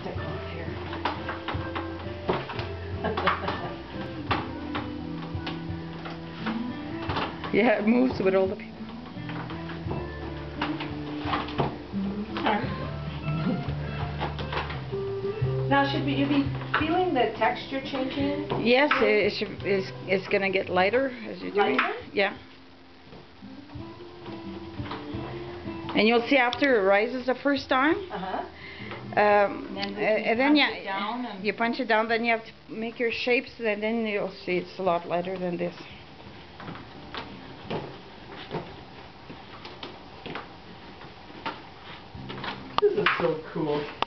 stick off here. Yeah, it moves with all the people. Now, should you be feeling the texture changing? Yes, it's going to get lighter as you're doing Lighter? it. Yeah. And you'll see after it rises the first time. And then you punch it down, then you have to make your shapes, and then you'll see it's a lot lighter than this. This is so cool.